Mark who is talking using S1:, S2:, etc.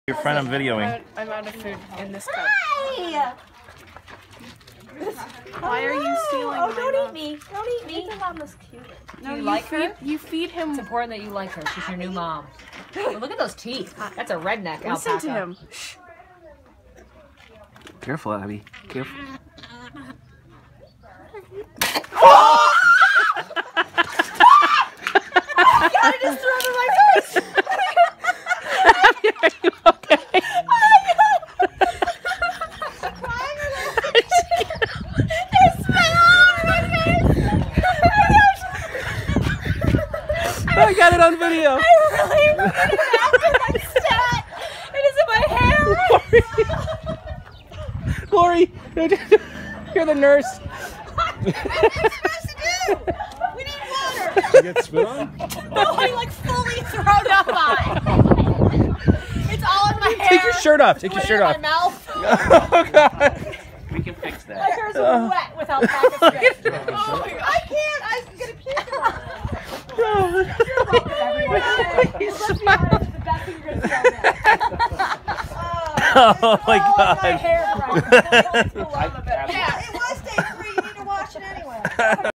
S1: Your friend, I'm videoing.
S2: I'm out of food in this cup. Why are you stealing?
S3: Oh, don't eat me! Don't eat me! Your mom is cute.
S2: No,
S4: you like her?
S2: You feed him.
S4: It's important that you like her. She's your new mom. Oh, look at those teeth. That's a redneck alpaca.
S2: Listen to him.
S1: Careful, Abby. Careful.
S3: Oh! God, I just threw it in my face!
S1: Abby, are you okay? I got it on video.
S3: I really like stat. It is in my hair.
S1: Glory, you're the nurse.
S3: What are we supposed to do? We need water.
S5: You get spit on?
S3: No, I like fully thrown up on. It's all in my hair.
S1: Take your shirt off. Take your shirt off.
S3: In my mouth.
S1: Oh God. We can fix that.
S3: My hair's wet with alpaca strips. Oh my God. I can't. I'm gonna puke on it. You're welcome, everyone. Let's be honest, the best thing you're gonna say.
S1: Oh my God.
S3: My hair, bro. Yeah, it was day 3. You need to wash it anyway.